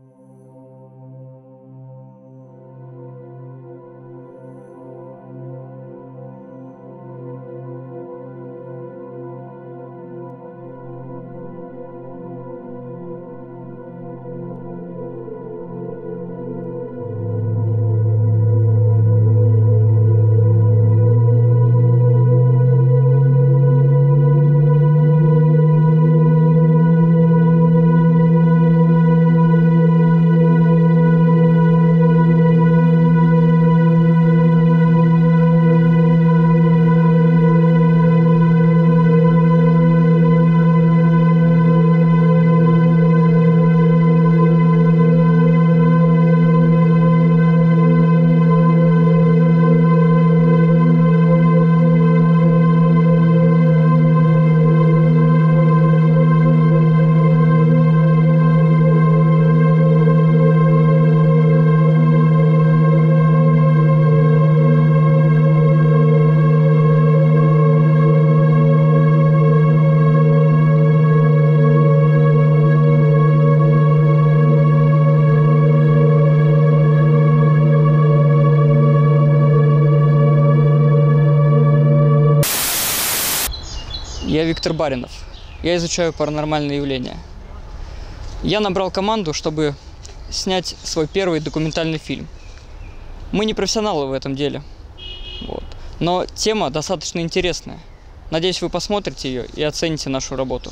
Я Виктор Баринов. Я изучаю паранормальные явления. Я набрал команду, чтобы снять свой первый документальный фильм. Мы не профессионалы в этом деле, но тема достаточно интересная. Надеюсь, вы посмотрите ее и оцените нашу работу.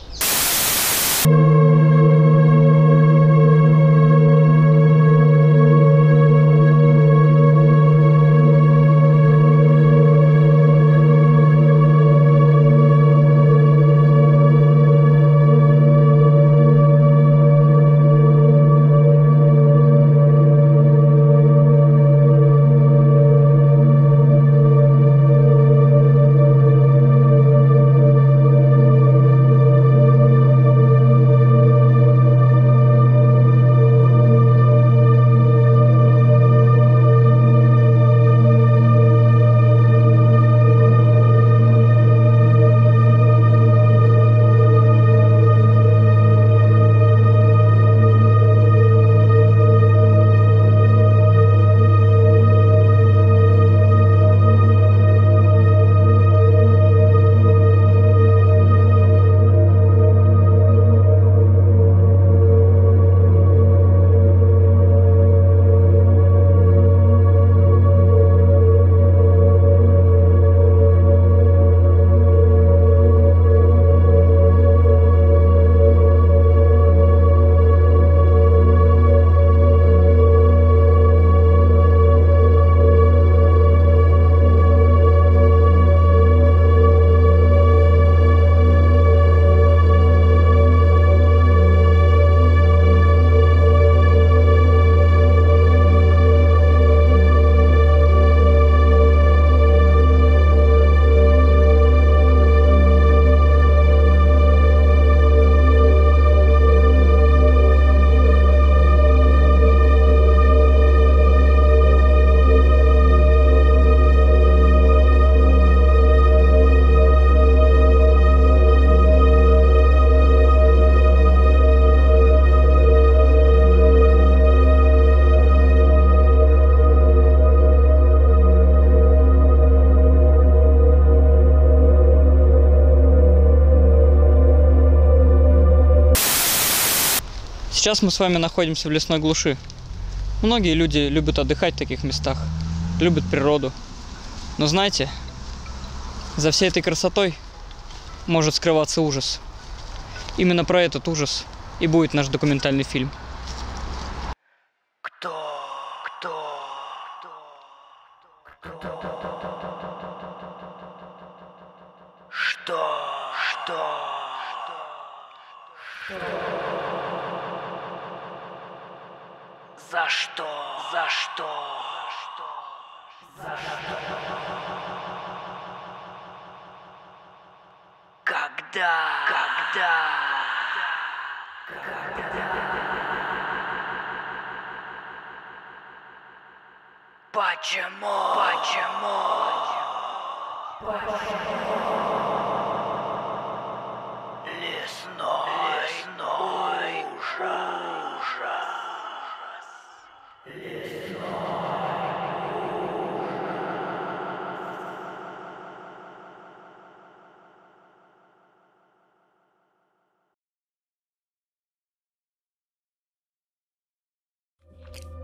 Сейчас мы с вами находимся в лесной глуши. Многие люди любят отдыхать в таких местах, любят природу. Но знаете, за всей этой красотой может скрываться ужас. Именно про этот ужас и будет наш документальный фильм. За что? За что? За что? Когда? Почему? Лесной ужас.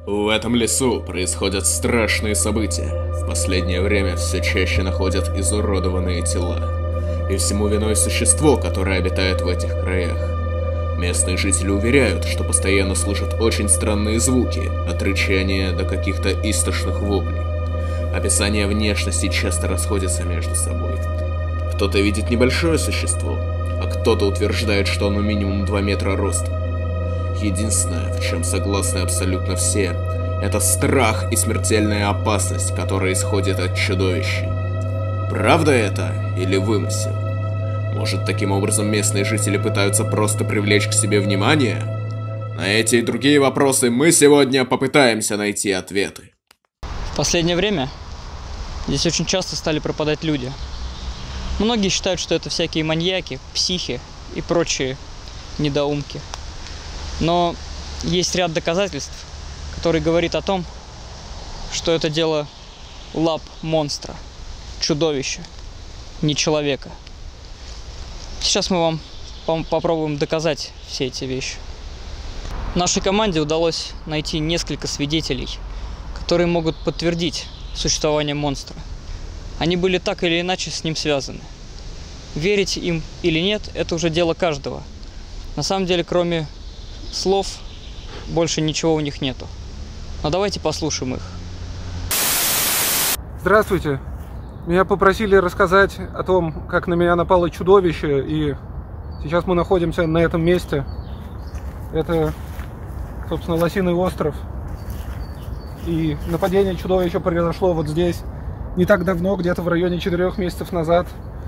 В этом лесу происходят страшные события. В последнее время все чаще находят изуродованные тела. И всему виной существо, которое обитает в этих краях. Местные жители уверяют, что постоянно слышат очень странные звуки, от рычания до каких-то истошных воплей. Описания внешности часто расходятся между собой. Кто-то видит небольшое существо, а кто-то утверждает, что оно минимум 2 метра ростом. Единственное, в чем согласны абсолютно все, это страх и смертельная опасность, которая исходит от чудовища. Правда это или вымысел? Может, таким образом местные жители пытаются просто привлечь к себе внимание? На эти и другие вопросы мы сегодня попытаемся найти ответы. В последнее время здесь очень часто стали пропадать люди. Многие считают, что это всякие маньяки, психи и прочие недоумки. Но есть ряд доказательств, которые говорят о том, что это дело лап монстра, чудовища, не человека. Сейчас мы вам попробуем доказать все эти вещи. Нашей команде удалось найти несколько свидетелей, которые могут подтвердить существование монстра. Они были так или иначе с ним связаны. Верить им или нет, это уже дело каждого. На самом деле, кроме слов, больше ничего у них нету. Но давайте послушаем их. Здравствуйте. Меня попросили рассказать о том, как на меня напало чудовище, и сейчас мы находимся на этом месте. Это, собственно, Лосиный остров. И нападение чудовища произошло вот здесь не так давно, где-то в районе 4 месяцев назад.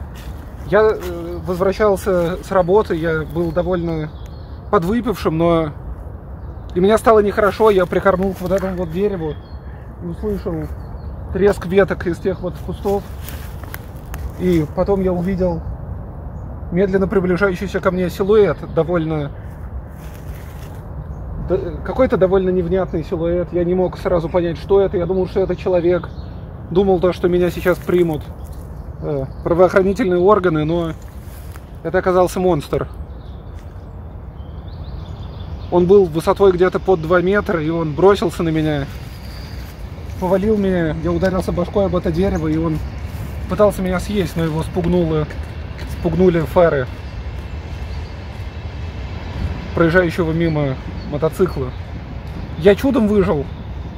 Я возвращался с работы, я был довольно подвыпившим, но и мне стало нехорошо, я прикорнул к вот этому вот дереву и услышал треск веток из тех вот кустов. И потом я увидел медленно приближающийся ко мне силуэт, какой-то довольно невнятный силуэт. Я не мог сразу понять, что это. Я думал, что это человек. Думал то, что меня сейчас примут правоохранительные органы, но это оказался монстр. Он был высотой где-то под 2 метра, и он бросился на меня, повалил меня, я ударился башкой об это дерево, и он пытался меня съесть, но его спугнули фары проезжающего мимо мотоцикла. Я чудом выжил,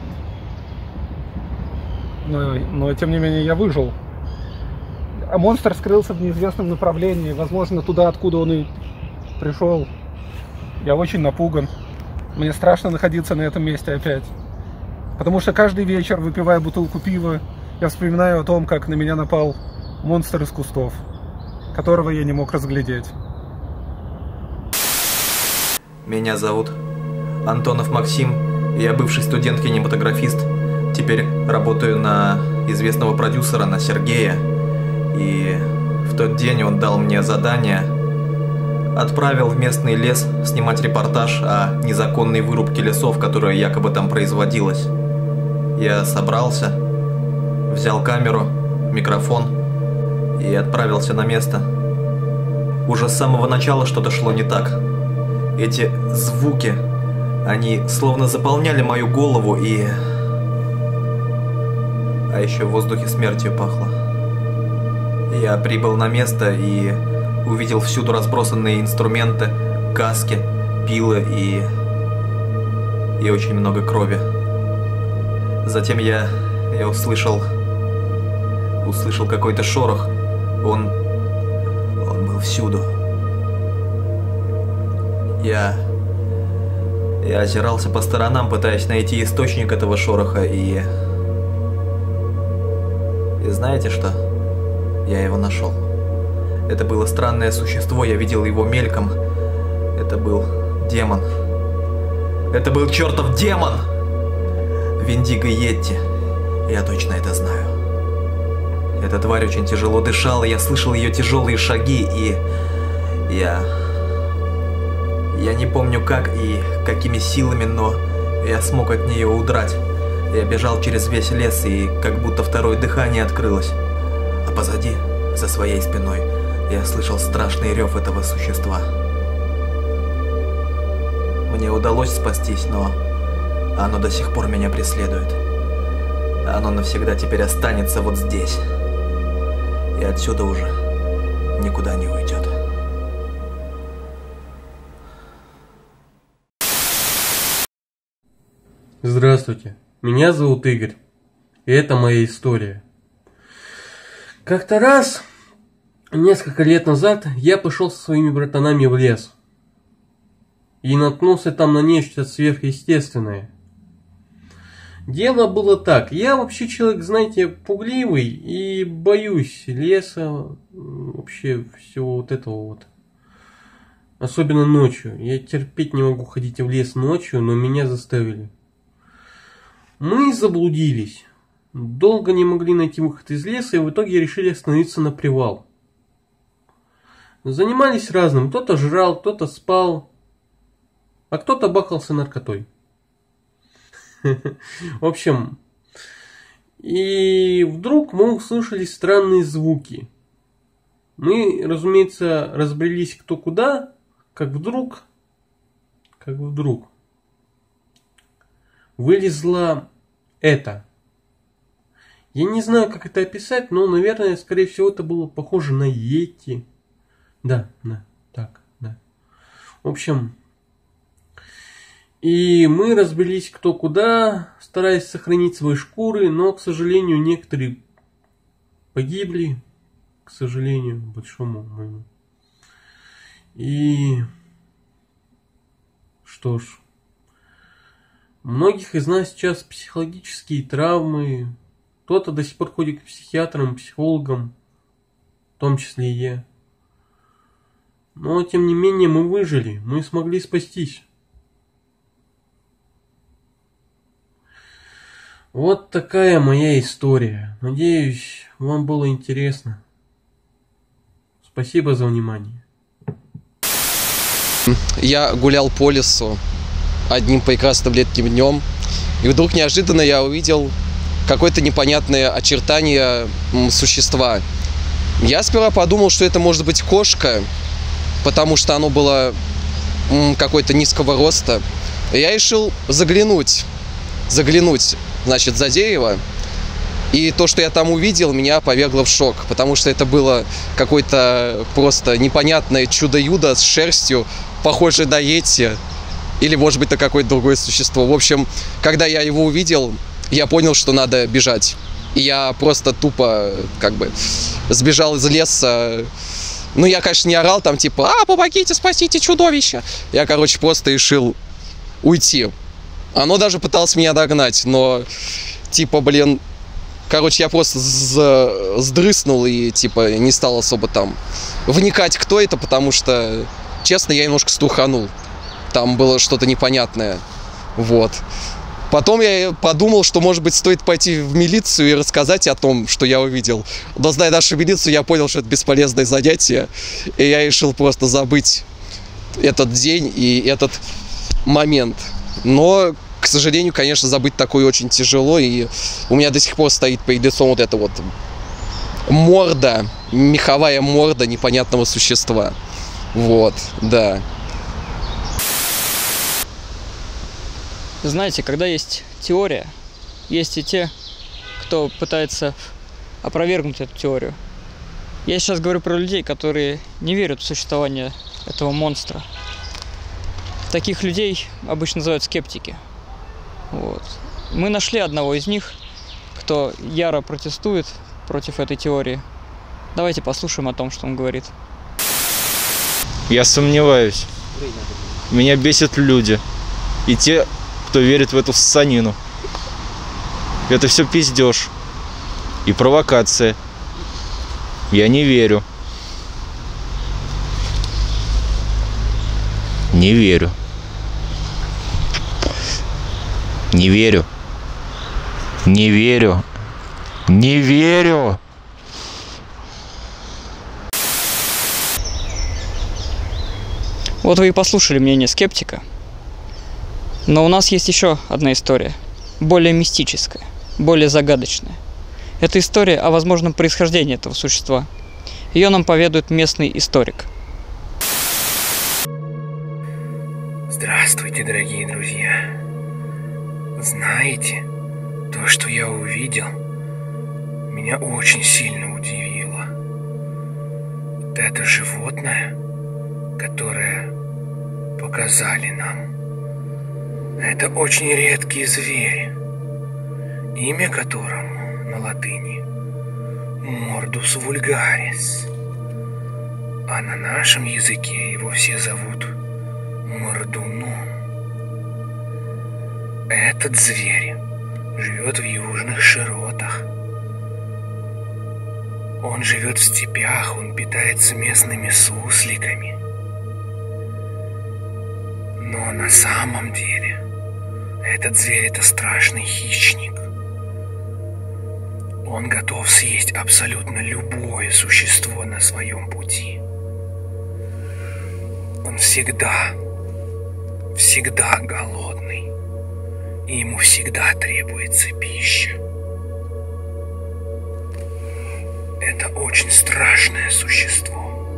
но тем не менее я выжил. А монстр скрылся в неизвестном направлении, возможно, туда, откуда он и пришел. Я очень напуган. Мне страшно находиться на этом месте опять. Потому что каждый вечер, выпивая бутылку пива, я вспоминаю о том, как на меня напал монстр из кустов, которого я не мог разглядеть. Меня зовут Антонов Максим, я бывший студент-кинематографист. Теперь работаю на известного продюсера, на Сергея. И в тот день он дал мне задание, отправил в местный лес снимать репортаж о незаконной вырубке лесов, которая якобы там производилась. Я собрался, взял камеру, микрофон и отправился на место. Уже с самого начала что-то шло не так. Эти звуки, они словно заполняли мою голову и... А еще в воздухе смертью пахло. Я прибыл на место и увидел всюду разбросанные инструменты, каски, пилы и очень много крови. Затем я услышал какой-то шорох. Он был всюду. Я озирался по сторонам, пытаясь найти источник этого шороха, и знаете что? Я его нашел. Это было странное существо, я видел его мельком. Это был демон. Это был чертов демон! Виндиго Йетти. Я точно это знаю. Эта тварь очень тяжело дышала, я слышал ее тяжелые шаги, и я не помню как и какими силами, но я смог от нее удрать. Я бежал через весь лес, и как будто второе дыхание открылось. А позади, за своей спиной, я слышал страшный рев этого существа. Мне удалось спастись, но Оно до сих пор меня преследует. Оно навсегда теперь останется вот здесь. И отсюда уже никуда не уйдет. Здравствуйте, меня зовут Игорь, и это моя история. Как-то раз, несколько лет назад, я пошел со своими братанами в лес. И наткнулся там на нечто сверхъестественное. Дело было так, я вообще человек, знаете, пугливый и боюсь леса, вообще всего вот этого вот. Особенно ночью. Я терпеть не могу ходить в лес ночью, но меня заставили. Мы заблудились. Долго не могли найти выход из леса и в итоге решили остановиться на привал. Занимались разным. Кто-то жрал, кто-то спал, а кто-то бахался наркотой. В общем, и вдруг мы услышали странные звуки. Мы, разумеется, разбрелись кто куда, как вдруг вылезла это. Я не знаю, как это описать, но, наверное, скорее всего, это было похоже на йети. Да. В общем, и мы разбрелись кто куда, стараясь сохранить свои шкуры, но, к сожалению, некоторые погибли, к сожалению, большому моему. И что ж, у многих из нас сейчас психологические травмы, кто-то до сих пор ходит к психиатрам, психологам, в том числе и я. Но, тем не менее, мы выжили, мы смогли спастись. Вот такая моя история. Надеюсь, вам было интересно. Спасибо за внимание. Я гулял по лесу одним прекрасным летним днем, и вдруг неожиданно я увидел какое-то непонятное очертание существа. Я сперва подумал, что это может быть кошка, потому что оно было какой-то низкого роста. И я решил заглянуть, значит, за дерево. И то, что я там увидел, меня повергло в шок, потому что это было какое-то просто непонятное чудо-юдо с шерстью, похожее на йети, или, может быть, на какое-то другое существо. В общем, когда я его увидел, я понял, что надо бежать. И я просто тупо, сбежал из леса. Ну, я, конечно, не орал там, типа, помогите, спасите чудовище. Я, просто решил уйти. Оно даже пыталось меня догнать, но, я просто сдрыснул и, не стал особо там вникать, кто это, потому что, честно, я немножко стуханул. Там было что-то непонятное, вот. Потом я подумал, что, может быть, стоит пойти в милицию и рассказать о том, что я увидел. Но, зная нашу милицию, я понял, что это бесполезное занятие, и я решил просто забыть этот день и этот момент. Но, к сожалению, конечно, забыть такое очень тяжело, и у меня до сих пор стоит перед лицом вот эта вот морда, меховая морда непонятного существа. Вот, да. Знаете, когда есть теория, есть и те, кто пытается опровергнуть эту теорию. Я сейчас говорю про людей, которые не верят в существование этого монстра. Таких людей обычно называют скептики. Вот. Мы нашли одного из них, кто яро протестует против этой теории. Давайте послушаем о том, что он говорит. Я сомневаюсь. Меня бесят люди. И те, кто верит в эту ссанину. Это все пиздеж. И провокация. Я не верю. Не верю. Не верю. Не верю. Не верю. Вот вы и послушали мнение скептика. Но у нас есть еще одна история, более мистическая, более загадочная. Это история о возможном происхождении этого существа. Ее нам поведает местный историк. Здравствуйте, дорогие друзья. Знаете, то, что я увидел, меня очень сильно удивило. Вот это животное, которое показали нам, это очень редкий зверь, имя которому на латыни Мордус вульгарис, а на нашем языке его все зовут Мордуном. Этот зверь живет в южных широтах. Он живет в степях, он питается местными сусликами. Но на самом деле этот зверь — это страшный хищник. Он готов съесть абсолютно любое существо на своем пути. Он всегда голодный, и ему всегда требуется пища. Это очень страшное существо,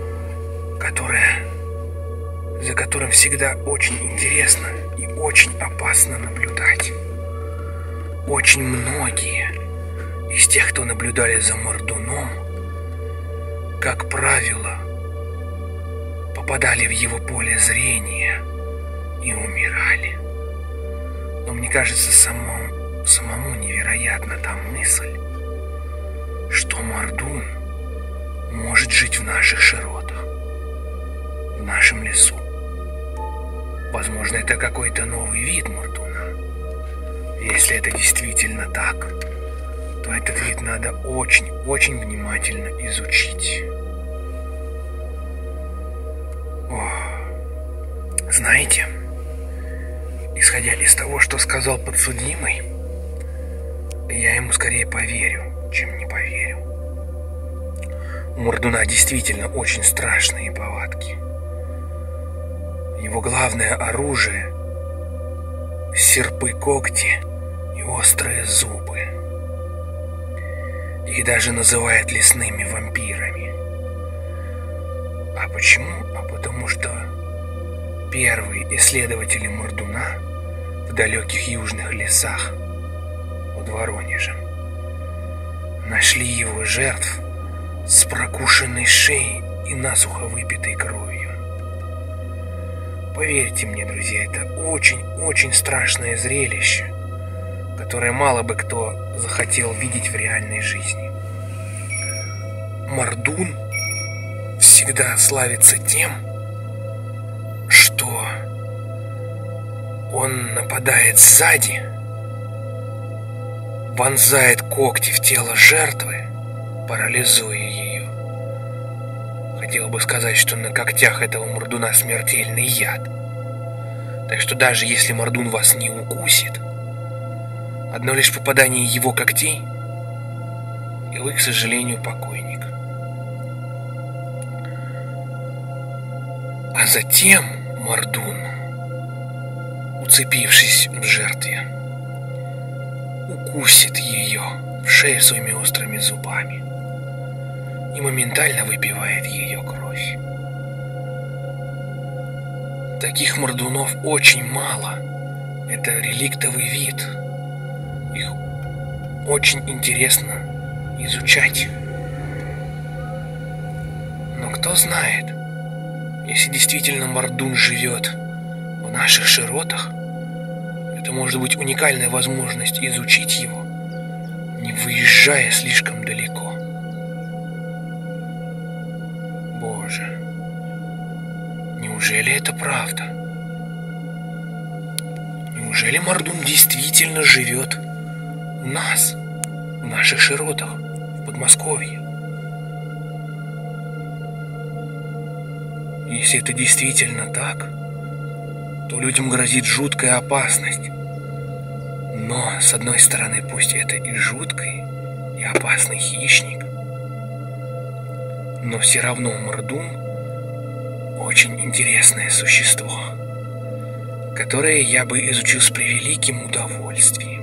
за которым всегда очень интересно и очень опасно наблюдать. Очень многие из тех, кто наблюдали за Мордуном, как правило, попадали в его поле зрения и умирали. Но мне кажется, самому невероятна та мысль, что Мордун может жить в наших широтах, в нашем лесу. Возможно, это какой-то новый вид Мордуна. Если это действительно так, то этот вид надо очень внимательно изучить. Знаете, исходя из того, что сказал подсудимый, я ему скорее поверю, чем не поверю. У Мордуна действительно очень страшные повадки. Его главное оружие — серпы, когти и острые зубы. Их даже называют лесными вампирами. А почему? А потому что первые исследователи Мордуна в далеких южных лесах под Воронежем нашли его жертв с прокушенной шеей и насухо выпитой кровью. Поверьте мне, друзья, это очень страшное зрелище, которое мало бы кто захотел видеть в реальной жизни. Мордун всегда славится тем, что он нападает сзади, вонзает когти в тело жертвы, парализуя ее. Хотел бы сказать, что на когтях этого Мордуна смертельный яд. Так что даже если Мордун вас не укусит, одно лишь попадание его когтей, и вы, к сожалению, покойник. А затем Мордун, уцепившись в жертве, укусит ее в шею своими острыми зубами и моментально выпивает ее кровь. Таких Мордунов очень мало. Это реликтовый вид. Их очень интересно изучать. Но кто знает, если действительно Мордун живет в наших широтах, это может быть уникальная возможность изучить его, не выезжая слишком далеко. Боже, неужели это правда? Неужели Мордун действительно живет у нас, в наших широтах, в Подмосковье? Если это действительно так, то людям грозит жуткая опасность. Но, с одной стороны, пусть это и жуткий, и опасный хищник, но все равно Мордун очень интересное существо, которое я бы изучил с превеликим удовольствием.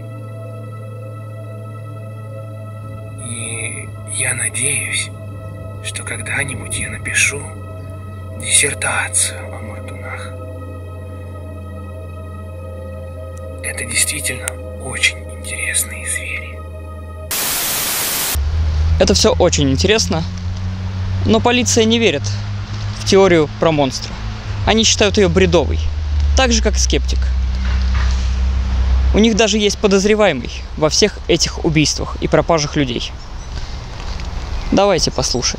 И я надеюсь, что когда-нибудь я напишу диссертацию о Мордунах. Это действительно очень интересные звери. Это все очень интересно, но полиция не верит в теорию про монстра. Они считают ее бредовой, так же как и скептик. У них даже есть подозреваемый во всех этих убийствах и пропажах людей. Давайте послушаем.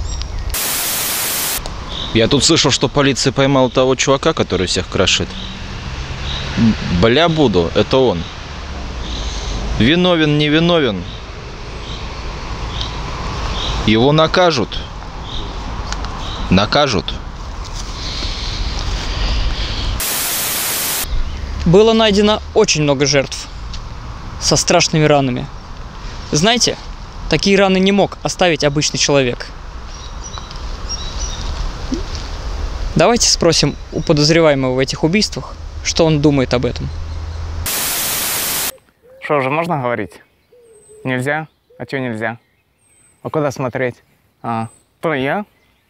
Я тут слышал, что полиция поймала того чувака, который всех крошит. Бля буду, это он. Виновен, не виновен. Его накажут. Накажут. Было найдено очень много жертв со страшными ранами. Знаете, такие раны не мог оставить обычный человек. Давайте спросим у подозреваемого в этих убийствах, что он думает об этом. Что, уже можно говорить? Нельзя? А чё нельзя? А куда смотреть? То я?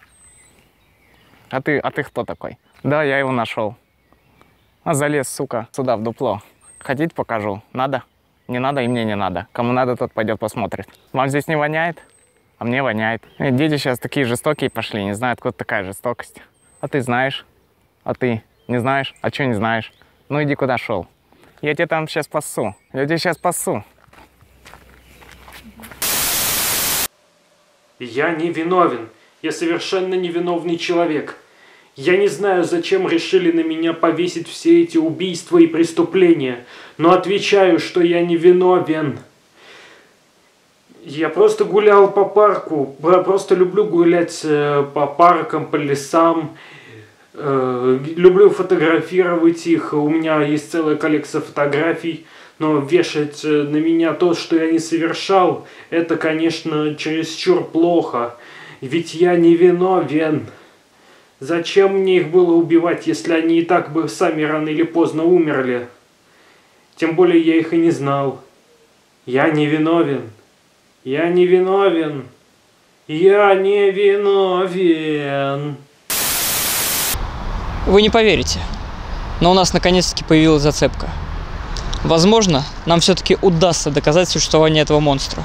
А ты кто такой? Да, я его нашел. Залез, сука, сюда в дупло. Хотите, покажу? Надо? Не надо, и мне не надо. Кому надо, тот пойдет посмотрит. Вам здесь не воняет? А мне воняет. Дети сейчас такие жестокие пошли, не знаю, откуда такая жестокость. А ты знаешь? А ты не знаешь? А чё не знаешь? Ну иди куда шел. Я тебя там сейчас спасу. Я тебя сейчас спасу. Я не виновен. Я совершенно невиновный человек. Я не знаю, зачем решили на меня повесить все эти убийства и преступления, но отвечаю, что я не виновен. Я просто гулял по парку, просто люблю гулять по паркам, по лесам. Люблю фотографировать их, у меня есть целая коллекция фотографий, но вешать на меня то, что я не совершал, это, конечно, чересчур плохо, ведь я не виновен. Зачем мне их было убивать, если они и так бы сами рано или поздно умерли? Тем более я их и не знал. Я не виновен. Я не виновен. Я не виновен. Вы не поверите, но у нас наконец-таки появилась зацепка. Возможно, нам все-таки удастся доказать существование этого монстра.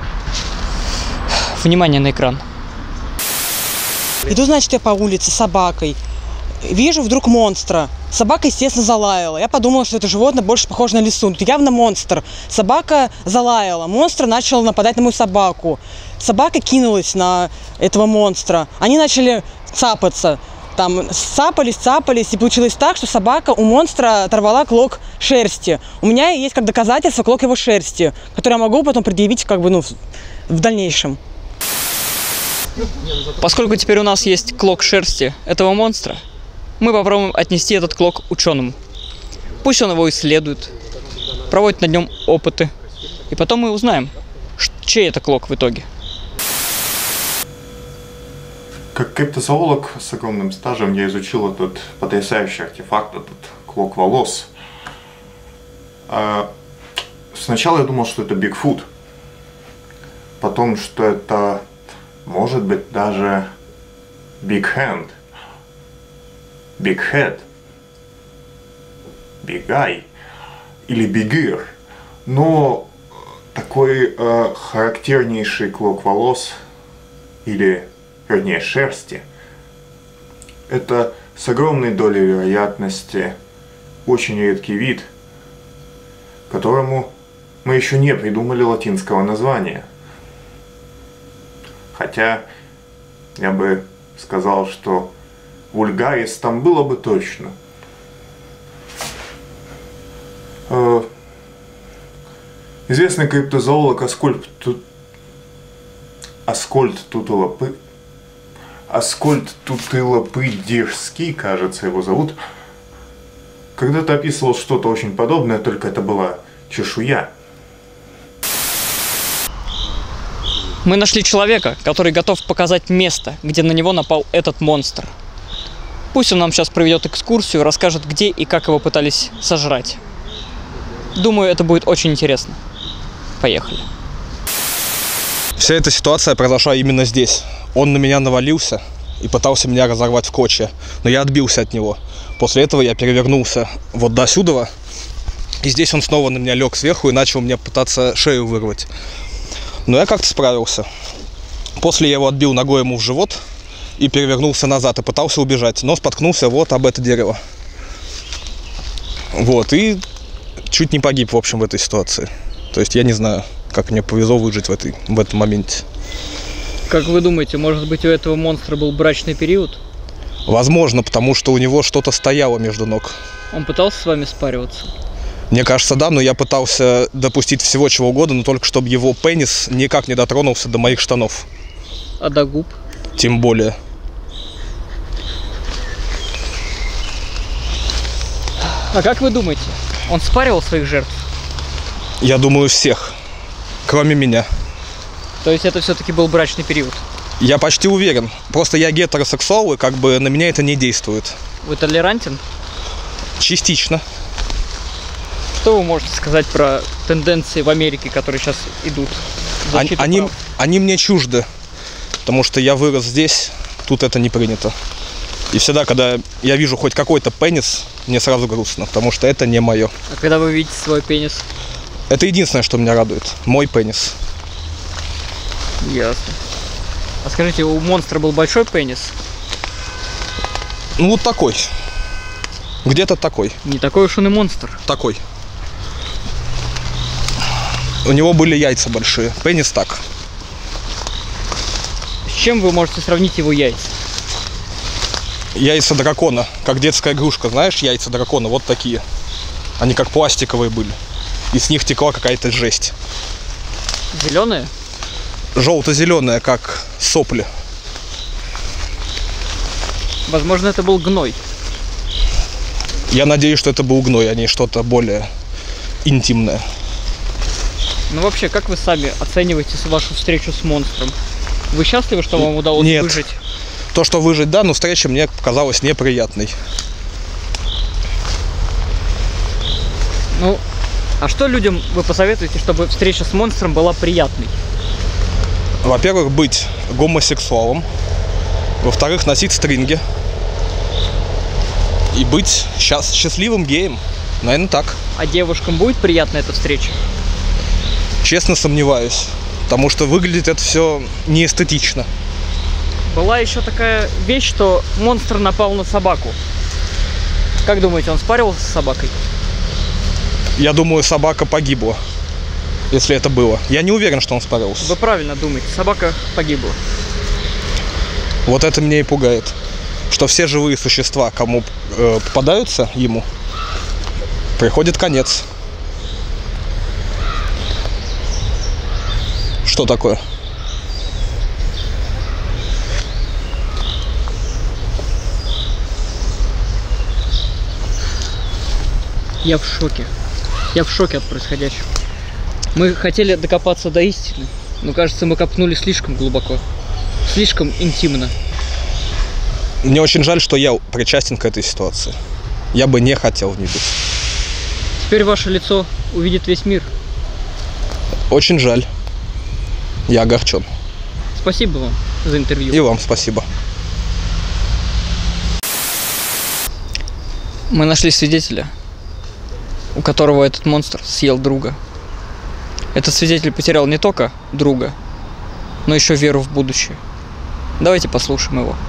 Внимание на экран. Иду, значит, я по улице с собакой. Вижу вдруг монстра. Собака, естественно, залаяла. Я подумала, что это животное больше похоже на лису. Тут явно монстр. Собака залаяла. Монстр начал нападать на мою собаку. Собака кинулась на этого монстра. Они начали цапаться. Там цапались, и получилось так, что собака у монстра оторвала клок шерсти. У меня есть как доказательство клок его шерсти, который я могу потом предъявить в дальнейшем. Поскольку теперь у нас есть клок шерсти этого монстра, мы попробуем отнести этот клок ученому. Пусть он его исследует, проводит над нем опыты, и потом мы узнаем, чей это клок в итоге. Как криптозоолог с огромным стажем я изучил этот потрясающий артефакт, этот клок волос. Сначала я думал, что это Бигфут, потом, что это может быть даже Big Hand, Big Head, Big Eye или Big Ear. Но такой характернейший клок волос, или вернее шерсти, это с огромной долей вероятности очень редкий вид, которому мы еще не придумали латинского названия. Хотя я бы сказал, что вульгарис там было бы точно. Известный криптозоолог Аскольд Тутылопыдирский, кажется, его зовут, когда-то описывал что-то очень подобное, только это была чешуя. Мы нашли человека, который готов показать место, где на него напал этот монстр. Пусть он нам сейчас проведет экскурсию, расскажет, где и как его пытались сожрать. Думаю, это будет очень интересно. Поехали. Вся эта ситуация произошла именно здесь. Он на меня навалился и пытался меня разорвать в клочья, но я отбился от него. После этого я перевернулся вот до сюда И здесь он снова на меня лег сверху и начал мне пытаться шею вырвать. Но я как-то справился. После я его отбил ногой ему в живот и перевернулся назад и пытался убежать. Но споткнулся вот об это дерево. Вот, и чуть не погиб, в общем, в этой ситуации. То есть я не знаю, как мне повезло выжить в этом моменте. Как вы думаете, может быть, у этого монстра был брачный период? Возможно, потому что у него что-то стояло между ног. Он пытался с вами спариваться? Мне кажется, да, но я пытался допустить всего чего угодно, но только чтобы его пенис никак не дотронулся до моих штанов. А до губ? Тем более. А как вы думаете, он спаривал своих жертв? Я думаю, всех, кроме меня. То есть это все-таки был брачный период? Я почти уверен. Просто я гетеросексуал, и как бы на меня это не действует. Вы толерантен? Частично. Что вы можете сказать про тенденции в Америке, которые сейчас идут? Они мне чужды, потому что я вырос здесь, тут это не принято. И всегда, когда я вижу хоть какой-то пенис, мне сразу грустно, потому что это не мое. А когда вы видите свой пенис? Это единственное, что меня радует. Мой пенис. Ясно. А скажите, у монстра был большой пенис? Ну, вот такой. Где-то такой. Не такой уж он и монстр. Такой. У него были яйца большие. Пенис так. С чем вы можете сравнить его яйца? Яйца дракона. Как детская игрушка. Знаешь, яйца дракона вот такие. Они как пластиковые были. И с них текла какая-то жесть. Зеленые? Желто-зеленая, как сопли. Возможно, это был гной. Я надеюсь, что это был гной, а не что-то более интимное. Ну вообще, как вы сами оцениваете вашу встречу с монстром? Вы счастливы, что вам удалось выжить? То, что выжить, да, но встреча мне показалась неприятной. Ну, а что людям вы посоветуете, чтобы встреча с монстром была приятной? Во-первых, быть гомосексуалом. Во-вторых, носить стринги. И быть счастливым геем. Наверное, так. А девушкам будет приятна эта встреча? Честно сомневаюсь. Потому что выглядит это все неэстетично. Была еще такая вещь, что монстр напал на собаку. Как думаете, он спаривался с собакой? Я думаю, собака погибла. Если это было. Я не уверен, что он спарился. Вы правильно думаете, собака погибла. Вот это меня и пугает. Что все живые существа, кому попадаются ему, приходит конец. Что такое? Я в шоке. Я в шоке от происходящего. Мы хотели докопаться до истины, но, кажется, мы копнули слишком глубоко. Слишком интимно. Мне очень жаль, что я причастен к этой ситуации. Я бы не хотел в ней быть. Теперь ваше лицо увидит весь мир. Очень жаль. Я огорчен. Спасибо вам за интервью. И вам спасибо. Мы нашли свидетеля, у которого этот монстр съел друга. Этот свидетель потерял не только друга, но еще веру в будущее. Давайте послушаем его.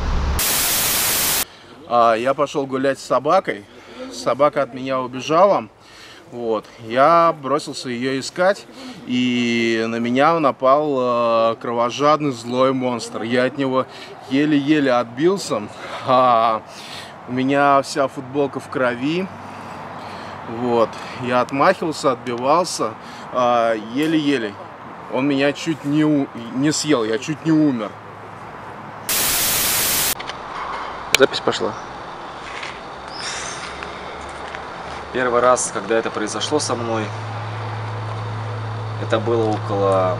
Я пошел гулять с собакой. Собака от меня убежала. Вот. Я бросился ее искать, и на меня напал кровожадный злой монстр. Я от него еле-еле отбился. У меня вся футболка в крови. Вот. Я отмахивался, отбивался. Еле-еле. Он меня чуть не съел, я чуть не умер. Запись пошла. Первый раз, когда это произошло со мной, это было около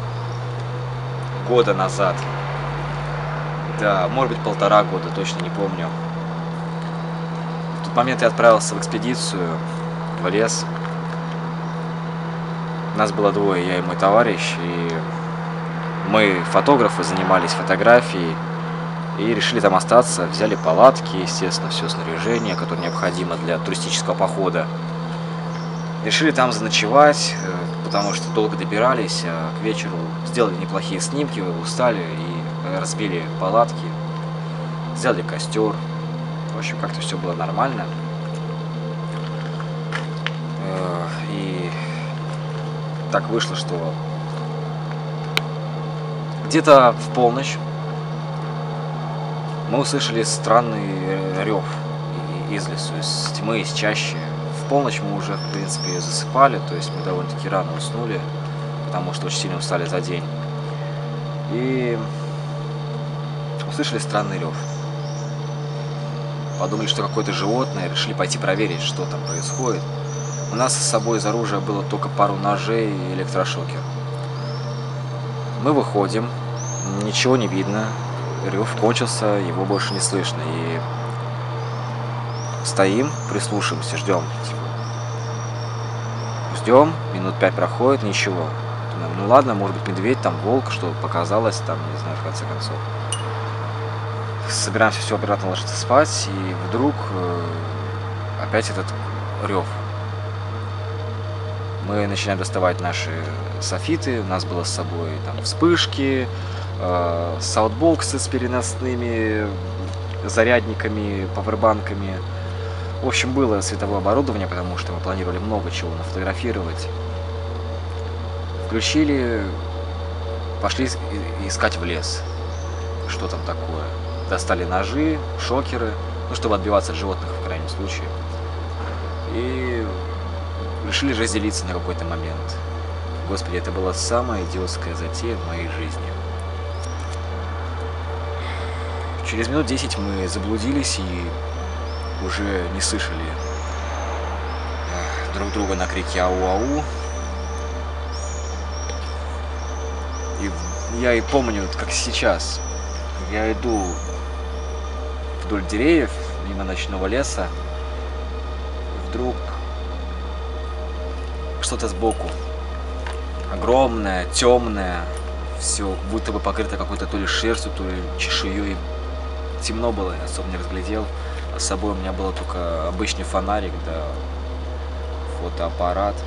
года назад. Да, может быть 1,5 года, точно не помню. В тот момент я отправился в экспедицию в лес. Нас было двое, я и мой товарищ, и мы, фотографы, занимались фотографией и решили там остаться, взяли палатки, естественно, все снаряжение, которое необходимо для туристического похода. Решили там заночевать, потому что долго добирались, а к вечеру сделали неплохие снимки, устали и разбили палатки, сделали костер. В общем, как-то все было нормально. И так вышло, что где-то в полночь мы услышали странный рев из лесу, из тьмы, из чащи. В полночь мы уже, в принципе, засыпали, то есть мы довольно-таки рано уснули, потому что очень сильно устали за день. И услышали странный рев. Подумали, что какое-то животное, решили пойти проверить, что там происходит. У нас с собой из оружия было только пару ножей и электрошокер. Мы выходим, ничего не видно, рев кончился, его больше не слышно. И стоим, прислушиваемся, ждем. Ждем, минут 5 проходит, ничего. Думаем, ну ладно, может быть медведь, там волк, что показалось, там, не знаю, в конце концов. Собираемся все обратно ложиться спать, и вдруг опять этот рев. Мы начинаем доставать наши софиты, у нас было с собой там вспышки, саутбоксы с переносными зарядниками, павербанками. В общем, было световое оборудование, потому что мы планировали много чего нафотографировать. Включили, пошли искать в лес, что там такое. Достали ножи, шокеры, ну, чтобы отбиваться от животных в крайнем случае. И решили разделиться на какой-то момент. Господи, это была самая идиотская затея в моей жизни. Через минут 10 мы заблудились и уже не слышали друг друга на крики ау-ау. И я и помню, как сейчас. Я иду вдоль деревьев, мимо ночного леса, и вдруг что-то сбоку. Огромное, темное, все будто бы покрыто какой-то то ли шерстью, то ли чешуей. Темно было, я особо не разглядел. А с собой у меня было только обычный фонарик, да фотоаппарат.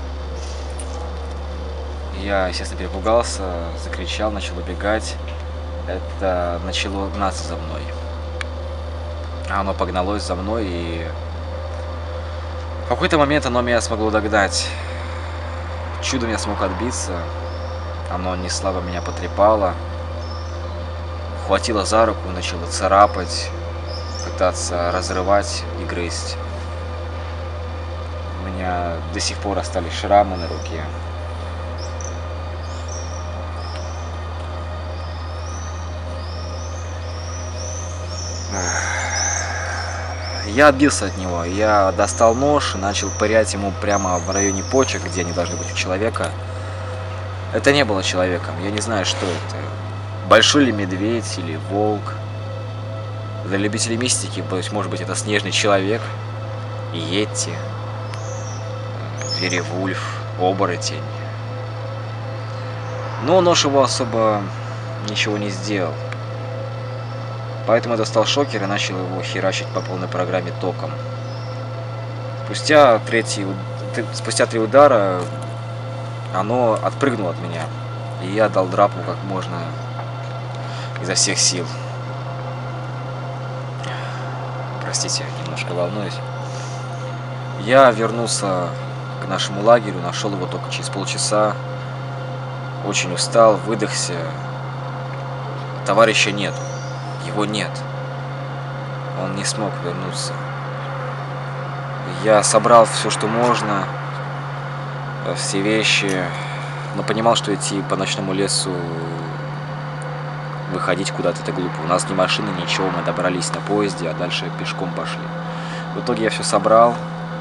Я, естественно, перепугался, закричал, начал убегать. Это начало гнаться за мной. Оно погналось за мной, и в какой-то момент оно меня смогло догнать. Чудом я смог отбиться. Оно неслабо меня потрепало. Хватило за руку, начало царапать, пытаться разрывать и грызть. У меня до сих пор остались шрамы на руке. Я отбился от него, я достал нож и начал пырять ему прямо в районе почек, где они должны быть у человека. Это не было человеком, я не знаю, что это. Большой ли медведь или волк. Для любителей мистики, то есть, может быть, это снежный человек, йети, веревульф, оборотень. Но нож его особо ничего не сделал. Поэтому я достал шокер и начал его херачить по полной программе током. Спустя 3 удара оно отпрыгнуло от меня. И я дал драпу как можно изо всех сил. Простите, немножко волнуюсь. Я вернулся к нашему лагерю, нашел его только через полчаса. Очень устал, выдохся. Товарища нет. Его нет. Он не смог вернуться. Я собрал все, что можно, все вещи, но понимал, что идти по ночному лесу, выходить куда-то это глупо. У нас ни машины, ничего, мы добрались на поезде, а дальше пешком пошли. В итоге я все собрал,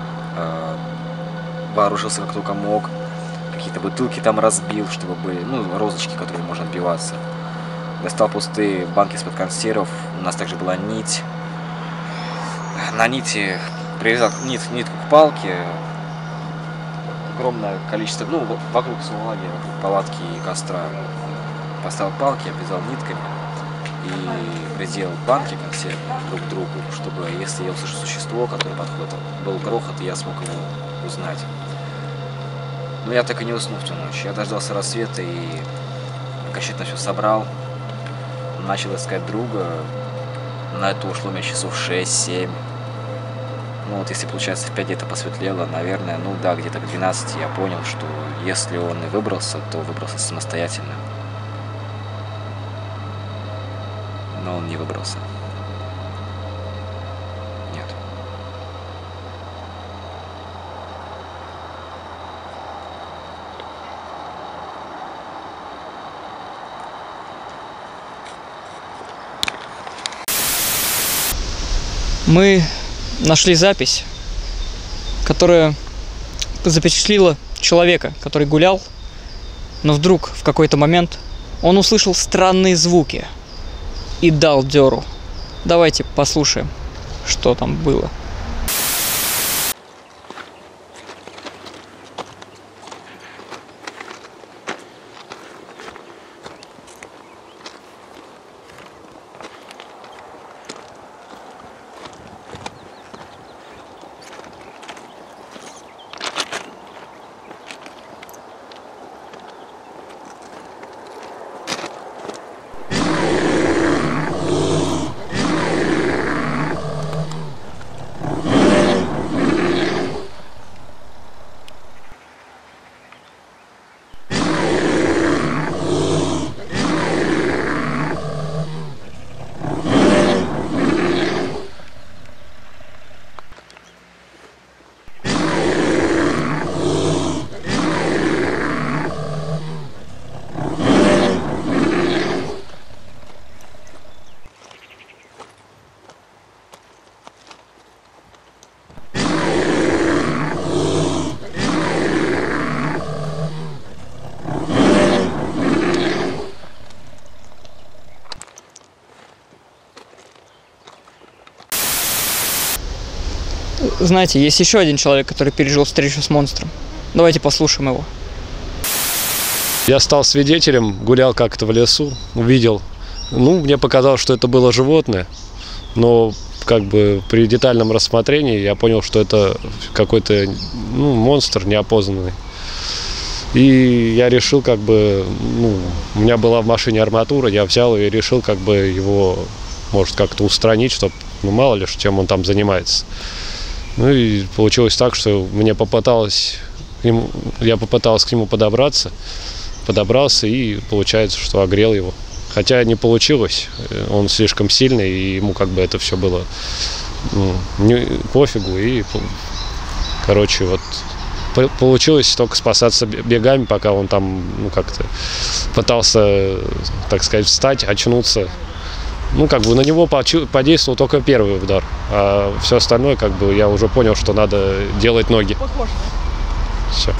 вооружился как только мог, какие-то бутылки там разбил, чтобы были, ну, розочки, которые можно отбиваться. Достал пустые банки из-под консервов. У нас также была нить. На нити привязал нитку к палке. Огромное количество, ну, вокруг своего лагеря, вокруг палатки и костра. Поставил палки, обвязал нитками и приделал банки консервные друг к другу, чтобы, если я услышу существо, которое подходит, был грохот, и я смог его узнать. Но я так и не уснул в ту ночь. Я дождался рассвета и окончательно все собрал. Начал искать друга. На это ушло мне часов 6-7. Ну вот если, получается, в 5 где-то посветлело, наверное, ну да, где-то к 12 я понял, что если он и выбрался, то выбрался самостоятельно. Но он не выбрался. Нет. Мы нашли запись, которая запечатлила человека, который гулял, но вдруг в какой-то момент он услышал странные звуки и дал дёру. Давайте послушаем, что там было. Знаете, есть еще один человек, который пережил встречу с монстром. Давайте послушаем его. Я стал свидетелем, гулял как-то в лесу, увидел. Ну, мне показалось, что это было животное, но как бы при детальном рассмотрении я понял, что это какой-то монстр неопознанный. И я решил как бы, у меня была в машине арматура, я взял и решил как бы его, может, как-то устранить, чтобы, мало ли, чем он там занимается. Ну и получилось так, что я попытался к нему подобрался и получается, что огрел его. Хотя не получилось, он слишком сильный, и ему как бы это все было пофигу. И, короче, вот получилось только спасаться бегами, пока он там, как-то пытался, так сказать, встать, очнуться. Как бы на него подействовал только первый удар, а все остальное, как бы, я уже понял, что надо делать ноги. Все.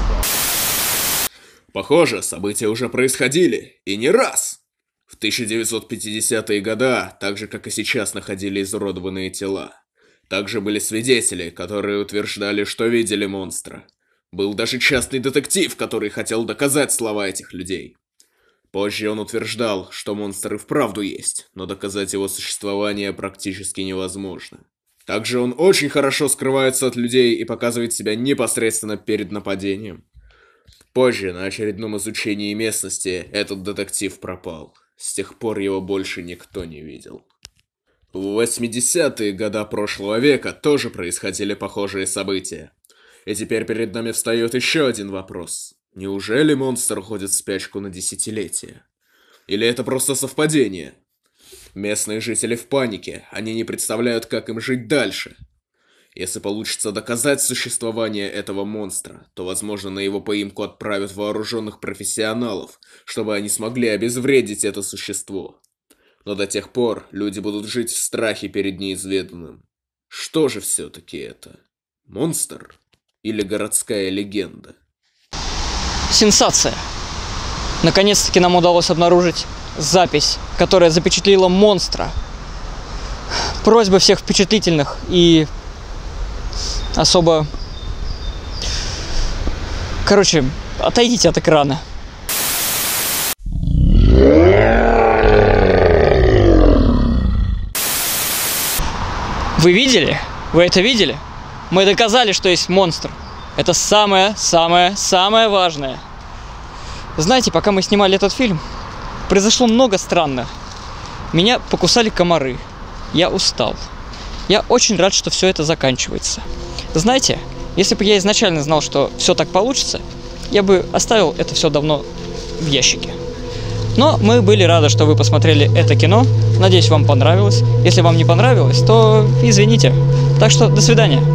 Похоже, события уже происходили, и не раз. В 1950-е годы, так же как и сейчас, находили изуродованные тела. Также были свидетели, которые утверждали, что видели монстра. Был даже частный детектив, который хотел доказать слова этих людей. Позже он утверждал, что монстр и вправду есть, но доказать его существование практически невозможно. Также он очень хорошо скрывается от людей и показывает себя непосредственно перед нападением. Позже, на очередном изучении местности, этот детектив пропал. С тех пор его больше никто не видел. В 80-е годы прошлого века тоже происходили похожие события. И теперь перед нами встает еще один вопрос. Неужели монстр уходит в спячку на десятилетия? Или это просто совпадение? Местные жители в панике, они не представляют, как им жить дальше. Если получится доказать существование этого монстра, то, возможно, на его поимку отправят вооруженных профессионалов, чтобы они смогли обезвредить это существо. Но до тех пор люди будут жить в страхе перед неизведанным. Что же все-таки это? Монстр? Или городская легенда? Сенсация! Наконец-таки нам удалось обнаружить запись, которая запечатлела монстра. Просьба всех впечатлительных и особо... Короче, отойдите от экрана. Вы видели? Вы это видели? Мы доказали, что есть монстр. Это самое важное. Знаете, пока мы снимали этот фильм, произошло много странных. Меня покусали комары. Я устал. Я очень рад, что все это заканчивается. Знаете, если бы я изначально знал, что все так получится, я бы оставил это все давно в ящике. Но мы были рады, что вы посмотрели это кино. Надеюсь, вам понравилось. Если вам не понравилось, то извините. Так что до свидания.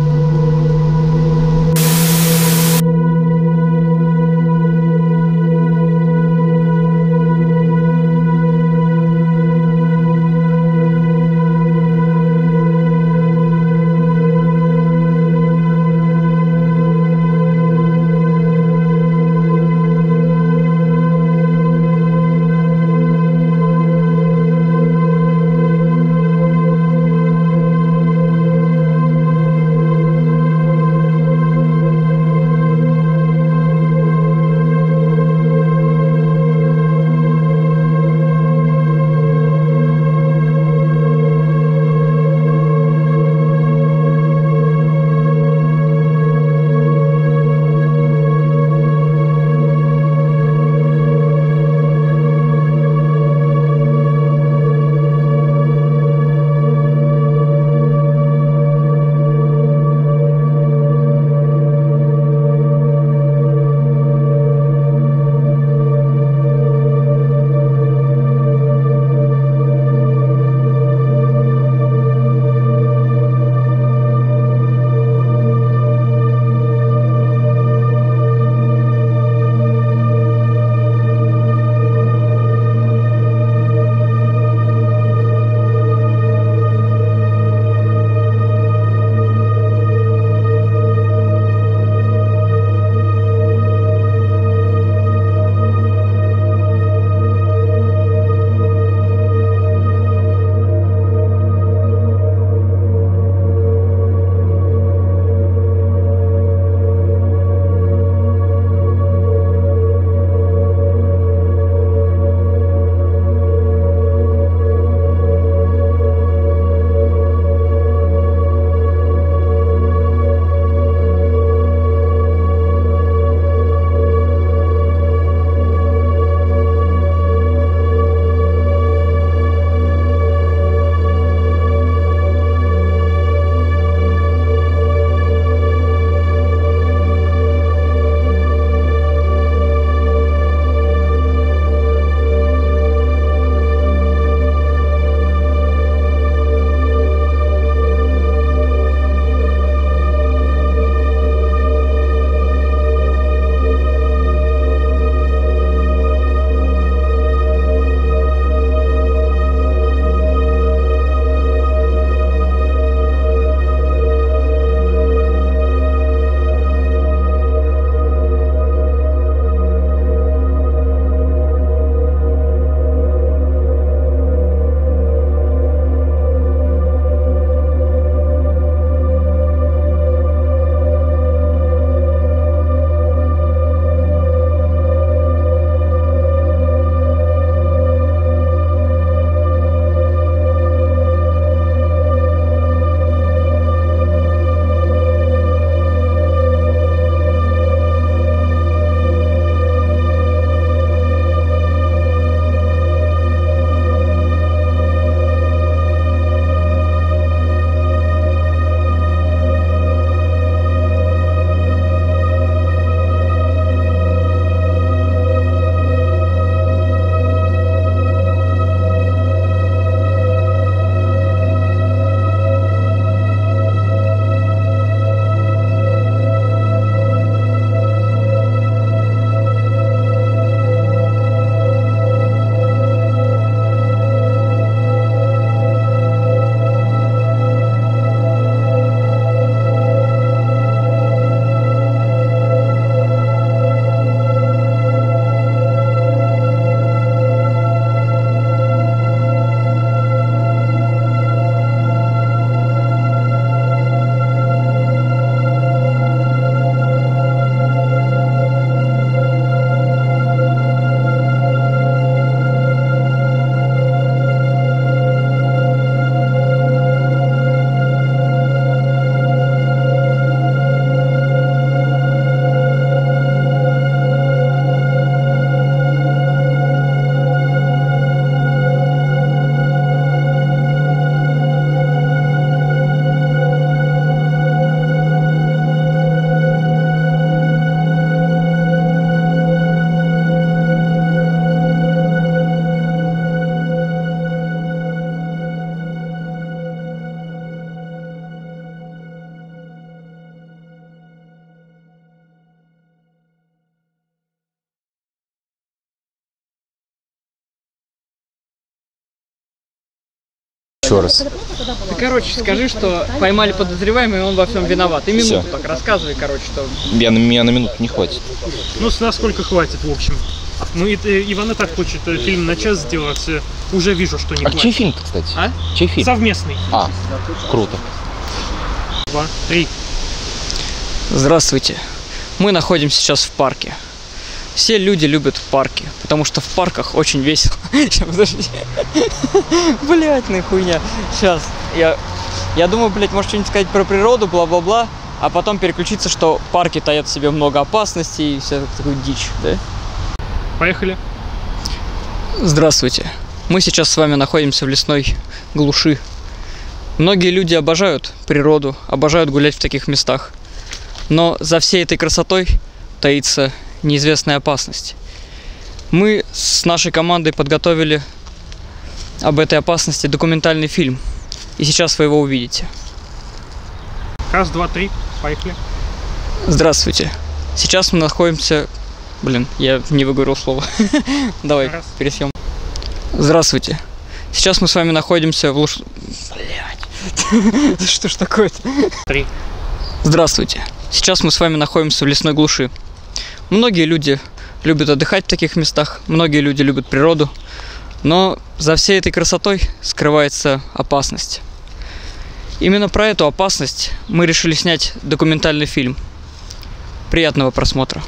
Еще раз. Ты, короче, скажи, что поймали подозреваемого, и он во всем виноват. И минуту Всё. так рассказывай, короче, что... Меня на минуту не хватит. Ну, с нас сколько хватит, в общем. Ну, Иван и так хочет фильм на час сделать. Уже вижу, что не хватит. чей фильм-то, кстати? А? Чей фильм? Совместный. А, круто. 2, 3. Здравствуйте. Мы находимся сейчас в парке. Все люди любят парки, потому что в парках очень весело. Сейчас, подожди. Блять, ну хуйня. Сейчас. Я думаю, блять, может что-нибудь сказать про природу, бла-бла-бла, а потом переключиться, что парки таят в себе много опасностей и вся такую дичь, да? Поехали. Здравствуйте. Мы сейчас с вами находимся в лесной глуши. Многие люди обожают природу, обожают гулять в таких местах. Но за всей этой красотой таится неизвестная опасность. Мы с нашей командой подготовили об этой опасности документальный фильм. И сейчас вы его увидите. Раз, два, три. Поехали. Здравствуйте. Сейчас мы находимся... Блин, я не выговорил слово. Давай, пересъем. Здравствуйте. Сейчас мы с вами находимся в Блядь. Что ж такое-то? 3. Здравствуйте. Сейчас мы с вами находимся в лесной глуши. Многие люди любят отдыхать в таких местах, многие люди любят природу, но за всей этой красотой скрывается опасность. Именно про эту опасность мы решили снять документальный фильм. Приятного просмотра.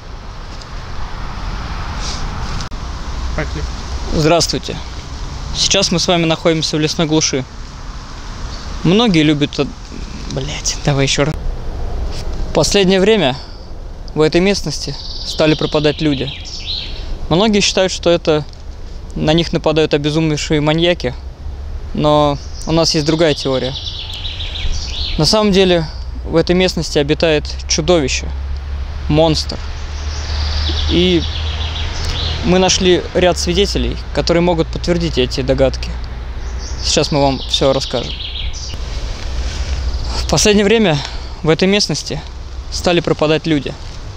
Поехали. Здравствуйте. Сейчас мы с вами находимся в лесной глуши. Многие любят... Блять, давай еще раз. В последнее время в этой местности стали пропадать люди. Многие считают, что это на них нападают обезумевшие маньяки, но у нас есть другая теория. На самом деле в этой местности обитает чудовище, монстр. И мы нашли ряд свидетелей, которые могут подтвердить эти догадки. Сейчас мы вам все расскажем. В последнее время в этой местности стали пропадать люди.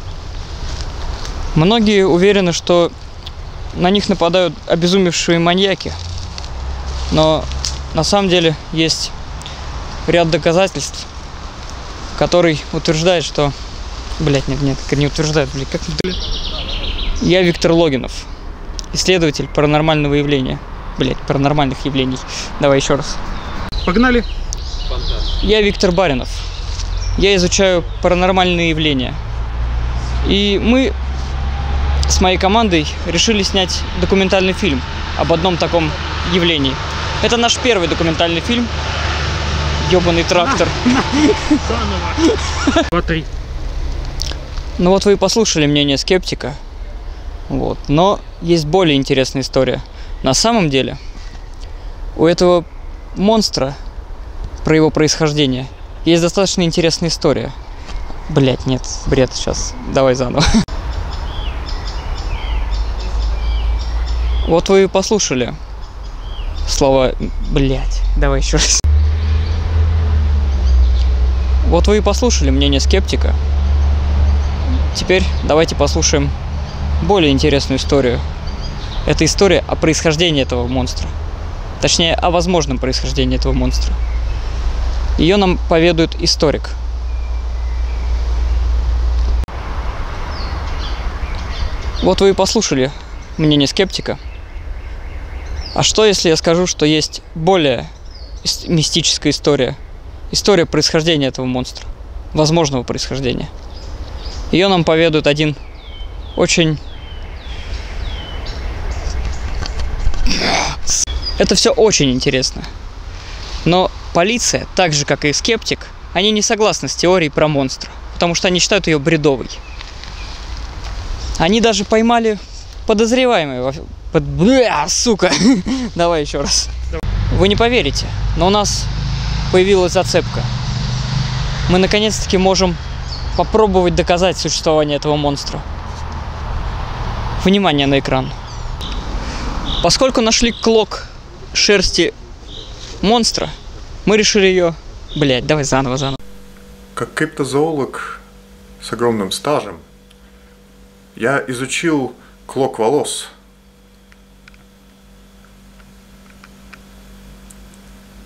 Многие уверены, что на них нападают обезумевшие маньяки, но на самом деле есть ряд доказательств, который утверждает, что... Блять, нет, не утверждает, блядь, как... Я Виктор Логинов, исследователь паранормального явления. Блять, паранормальных явлений. Давай еще раз. Погнали. Я Виктор Баринов. Я изучаю паранормальные явления. И мы с моей командой решили снять документальный фильм об одном таком явлении. Это наш первый документальный фильм. Ёбаный трактор. Заново. 2, 3. Ну вот вы и послушали мнение скептика. Вот. Но есть более интересная история. На самом деле, у этого монстра, про его происхождение, есть достаточно интересная история. Блять, нет, бред сейчас. Давай заново. Вот вы и послушали слова... Блять, давай еще раз. Вот вы и послушали мнение скептика. Теперь давайте послушаем более интересную историю. Это история о происхождении этого монстра. Точнее, о возможном происхождении этого монстра. Ее нам поведает историк. Вот вы и послушали мнение скептика. А что, если я скажу, что есть более мистическая история? История происхождения этого монстра. Возможного происхождения. Ее нам поведает один очень... Это все очень интересно. Но полиция, так же как и скептик, они не согласны с теорией про монстра, потому что они считают ее бредовой. Они даже поймали подозреваемого. Сука! Давай еще раз. Вы не поверите, но у нас появилась зацепка. Мы наконец-таки можем попробовать доказать существование этого монстра. Внимание на экран. Поскольку нашли клок шерсти монстра, мы решили ее... Блять, давай заново. Как криптозоолог с огромным стажем, я изучил клок волос.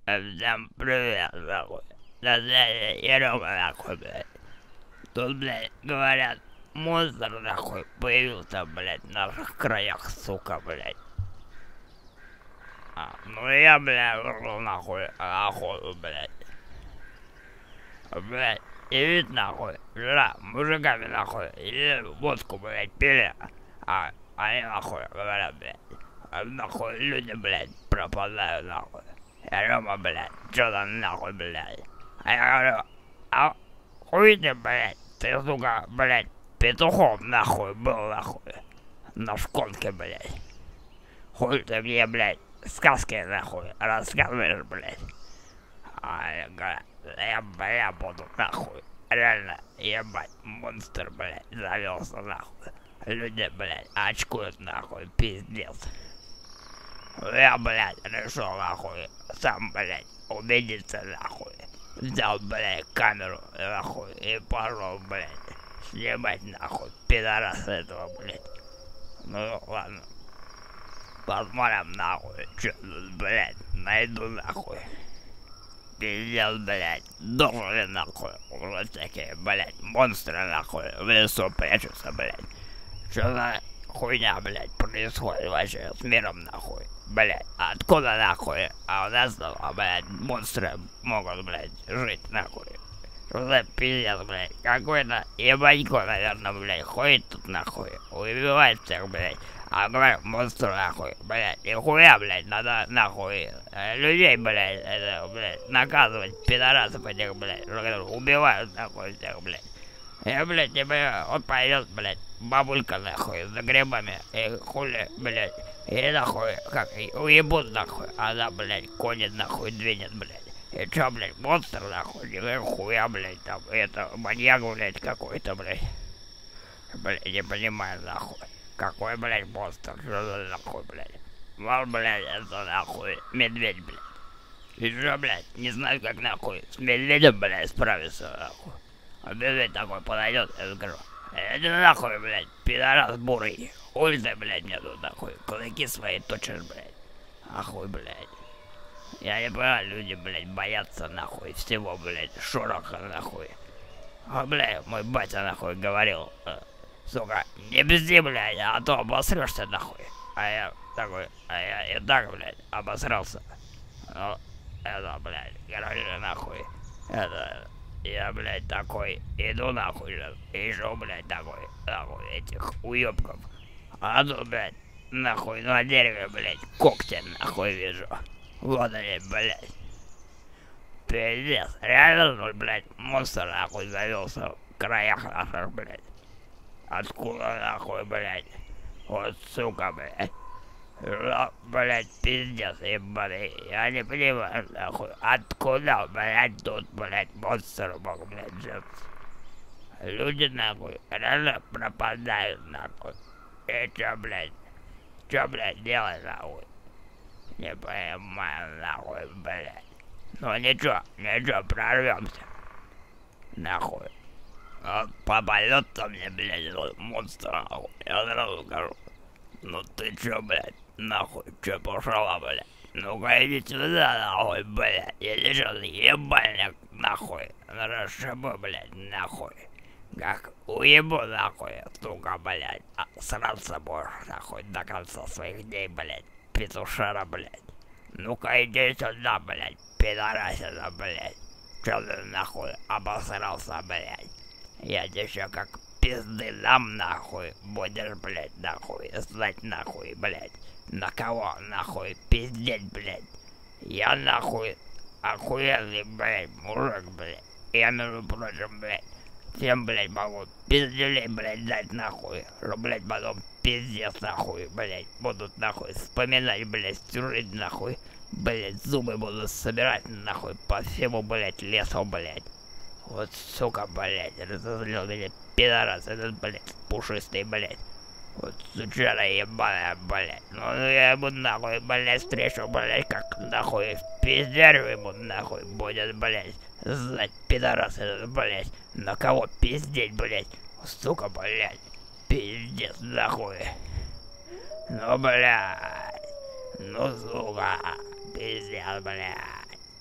Всем привет, нахуй. Я Рёма, нахуй, блядь. Тут, блядь, говорят, монстр, нахуй, появился, блядь, в наших краях, сука, блядь. Ну я, блядь, вышел, нахуй, охоту, блядь. Блядь, и вид, нахуй, вчера мужиками, нахуй, и водку, блядь, пили, они, нахуй, говорят, блядь, нахуй, люди, блядь, пропадают, нахуй. Я Рёма, блядь, чё там, нахуй, блядь. А я говорю, хуй ты, блядь, ты, сука, блядь, петухом, нахуй, был, нахуй, на школке, блядь. Хуй ты мне, блядь, сказки, нахуй, рассказываешь, блядь. А я говорю, я буду, нахуй, реально, ебать, монстр, блядь, завелся, нахуй. Люди, блядь, очкуют, нахуй, пиздец. Я, блядь, решил, нахуй, сам, блядь, убедиться, нахуй. Взял, блядь, камеру, нахуй, и пошел, блядь, снимать, нахуй, пидораса этого, блядь. Ну, ладно. Посмотрим, нахуй, что тут, блядь, найду, нахуй. Пиздец, блядь, дохли, нахуй, уже всякие, блядь, монстры, нахуй, в лесу прячутся, блядь. Что за хуйня, блядь, происходит вообще с миром, нахуй, блядь, откуда, нахуй, а у нас, блядь, монстры могут, блядь, жить, нахуй. Что за пиздец, блядь, какой-то ебанько, наверное, блядь, ходит тут, нахуй, убивает всех, блядь. А говорю, монстр, нахуй, блядь, нихуя, блядь, надо, нахуй, людей, блядь, это, блядь, наказывать, пидорасов этих, блядь, убивают, нахуй, всех, блядь. Я, блядь, не понимаю, он пойдет, блядь, бабулька, нахуй, за грибами, и хули, блядь, и нахуй, как, уебут, нахуй, она, блядь, конит, нахуй, двинет, блядь. И чё, блядь, монстр, нахуй, нихуя, блядь, там, это, маньяк, блядь, какой-то, блядь. Блядь, не понимаю, нахуй. Какой, блядь, монстр, что за нахуй, блядь. Мол, блядь, это, нахуй, медведь, блядь. И что, блядь, не знаю, как, нахуй, с медведем, блядь, справиться, нахуй. А медведь такой подойдет, я скажу, это, нахуй, блядь, пидорас бурый. Хуй ты, блядь, мне тут, нахуй, кулаки свои точишь, блядь. Ахуй, блядь. Я не понимаю, люди, блядь, боятся, нахуй, всего, блядь, шороха, нахуй. А, блядь, мой батя, нахуй, говорил, сука, не бзди, блядь, а то обосрешься, нахуй. А я такой, и так, блядь, обосрался. Ну, это, блядь, короче, нахуй, это, я, блядь, такой, иду, нахуй, ищу, блядь, такой, нахуй, этих уёбков. А тут, блядь, нахуй, на дереве, блядь, когти, нахуй, вижу. Вот они, блядь. Пиздец, реально, блядь, монстр, нахуй, завелся в краях наших, блядь. Откуда, нахуй, блядь? Вот, сука, блядь. Блядь, пиздец, ебаный. Я не понимаю, нахуй, откуда, блядь, тут, блядь, монстр мог, блядь, жить. Люди, нахуй, реально пропадают, нахуй. И чё, блядь? Чё, блядь, делать, нахуй? Не понимаю, нахуй, блядь. Ну ничего, прорвемся. Нахуй. Попадется мне, блядь, монстр, нахуй. Я сразу скажу. Ну ты чё, блядь, нахуй, чё пошла, блядь? Ну-ка иди сюда, нахуй, блядь. Я сейчас ебальник, нахуй. Расшибу, блядь, нахуй. Как уебу, нахуй, сука, блядь. Сраться будешь, нахуй, до конца своих дней, блядь. Петушара, блядь. Ну-ка иди сюда, блядь, пидорасина, блядь. Чё ты, нахуй, обосрался, блядь? Я тебе ещё как пизды дам, нахуй, будешь, блядь, нахуй, знать, нахуй, блядь. На кого, нахуй, пиздеть, блядь. Я, нахуй, охуенный, блядь, мужик, блядь. Я, между прочим, блядь, всем, блядь, могу пизделей, блядь, дать, нахуй. Что, блядь, потом пиздец, нахуй, блядь, будут, нахуй, вспоминать, блядь, всю жизнь, нахуй. Блядь, зубы будут собирать, нахуй, по всему, блядь, лесу, блядь. Вот, сука, блядь, разозлил меня пидорас этот, блядь, пушистый, блядь. Вот, сучара ебаная, блядь. Ну, я ему, нахуй, блядь, встречу, блядь, как, нахуй, в пиздярю ему, нахуй, будет, блядь, знать, пидорас этот, блядь. На кого пиздеть, блядь. Сука, блядь. Пиздец, нахуй. Ну, блядь. Ну, сука. Пиздец, блядь.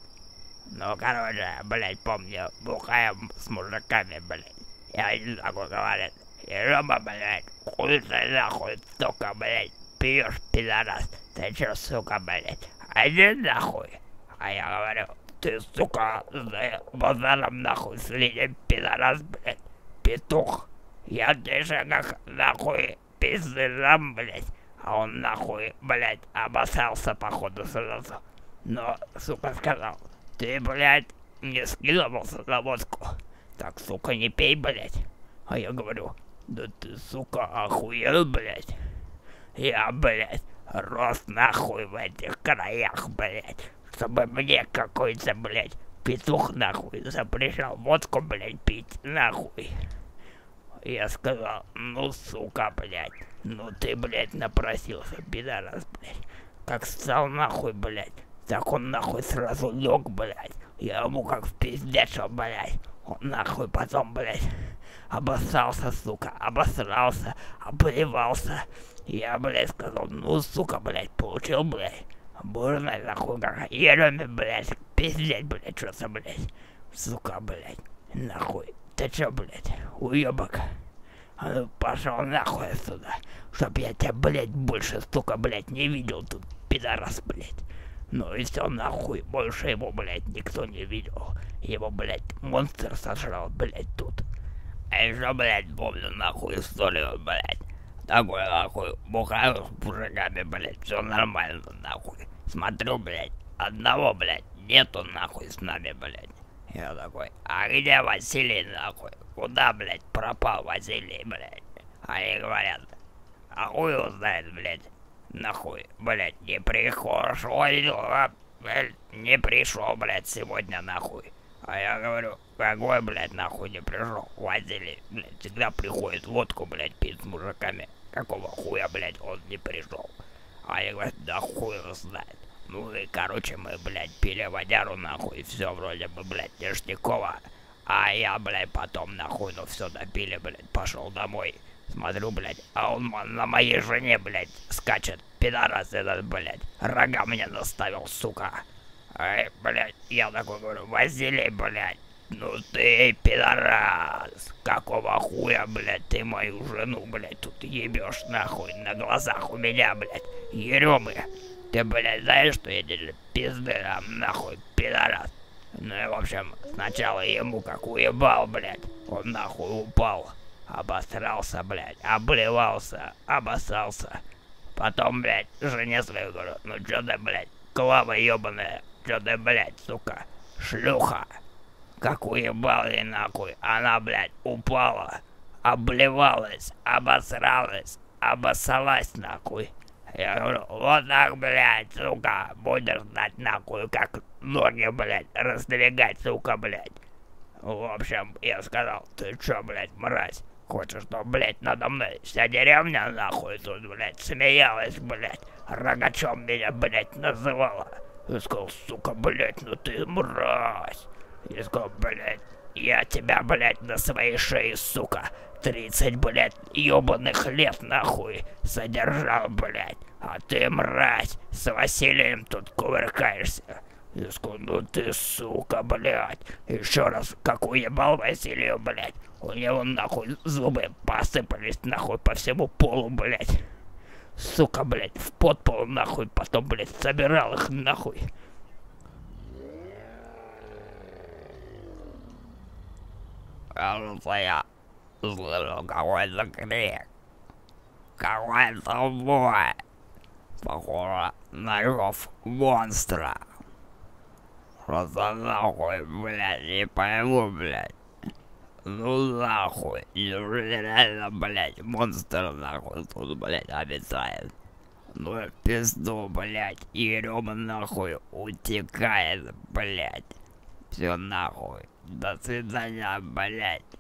Ну, короче, блядь, помню, бухаем с мужиками, блядь. И один такой говорит: Рома, блядь, хуй ты нахуй, сука, блядь, пьешь, пидорас. Ты чё, сука, блядь, один нахуй? А я говорю: ты, сука, за базаром нахуй следи, пидорас, блядь, петух. Я тебе как нахуй пиздам, блядь. А он нахуй, блядь, обоссался походу сразу. Но, сука, сказал: ты, блядь, не скидывался на водку. Так, сука, не пей, блядь. А я говорю: да ты, сука, охуел, блядь. Я, блядь, рос нахуй в этих краях, блядь. Чтобы мне какой-то, блядь, петух нахуй запрещал водку, блядь, пить, нахуй. Я сказал: ну, сука, блядь, ну ты, блядь, напросился, пидорас, блядь. Как стал нахуй, блядь, так он нахуй сразу лег, блядь. Я ему как впиздячил, блядь. Он нахуй потом, блядь, обоссался, сука, обосрался, обливался. Я, блядь, сказал: ну, сука, блядь, получил, блядь. Бурно, нахуй, как ереме, блядь, пиздец, блядь, что-то, блядь. Сука, блядь, нахуй. Ты чё, блядь, уёбок? А ну пошёл нахуй отсюда, чтоб я тебя, блядь, больше, сука, блядь, не видел тут, пидорас, блядь. Ну и всё нахуй, больше его, блядь, никто не видел. Его, блядь, монстр сожрал, блядь, тут. А ещё, блядь, помню, нахуй, историю, блядь. Такой, нахуй, бухаю с мужиками, блядь, всё нормально, нахуй. Смотрю, блядь, одного, блядь, нету, нахуй, с нами, блядь. Я такой: а где Василий, нахуй? Куда, блядь, пропал Василий, блядь? Они говорят: а хуй его знает, блядь. Нахуй, блядь, не пришел, блядь, не пришел, блядь, сегодня, нахуй. А я говорю: какой, блядь, нахуй не пришел? Василий, блядь, всегда приходит водку, блядь, пить с мужиками. Какого хуя, блядь, он не пришел? А я говорю: да хуй его знает. Ну и, короче, мы, блядь, пили водяру, нахуй, и все вроде бы, блядь, ништяково. А я, блядь, потом, нахуй, ну все допили, блядь, пошел домой. Смотрю, блядь, а он на моей жене, блядь, скачет. Пидорас этот, блядь, рога мне наставил, сука. Ай, блядь, я такой говорю: Василий, блядь, ну ты, пидорас. Какого хуя, блядь, ты мою жену, блядь, тут ебешь, нахуй, на глазах у меня, блядь, еремы. Ты, блядь, знаешь, что я тебе пизды дам, нахуй, пидорас? Ну и, в общем, сначала ему как уебал, блядь, он нахуй упал, обосрался, блядь, обливался, обоссался. Потом, блядь, жене свою говорю: ну чё ты, блядь, клава ебаная, чё ты, блядь, сука, шлюха? Как уебал ей, нахуй, она, блядь, упала, обливалась, обосралась, обоссалась, нахуй. Я говорю: вот так, блядь, сука, будешь знать, нахуй, как ноги, блядь, раздвигать, сука, блядь. В общем, я сказал: ты чё, блядь, мразь, хочешь, что, блядь, надо мной вся деревня, нахуй, тут, блядь, смеялась, блядь, рогачом меня, блядь, называла. Я сказал: сука, блядь, ну ты мразь. Я сказал: блядь, я тебя, блядь, на своей шее, сука, 30, блядь, ёбаных лет, нахуй, содержал, блядь. А ты, мразь, с Василием тут кувыркаешься. Я сказал: ну ты, сука, блядь. Еще раз, как уебал Василию, блядь. У него, нахуй, зубы посыпались, нахуй, по всему полу, блядь. Сука, блядь, в подпол, нахуй, потом, блядь, собирал их, нахуй. Кажется, я слышу какой-то крик. Какой-то бой. Похоже на рев монстра. Просто нахуй, блядь, не пойму, блядь. Ну нахуй, реально, блядь, монстр нахуй тут, блядь, обитает. Ну в пизду, блядь, и Рёма нахуй утекает, блядь. Все нахуй. До свидания, блядь.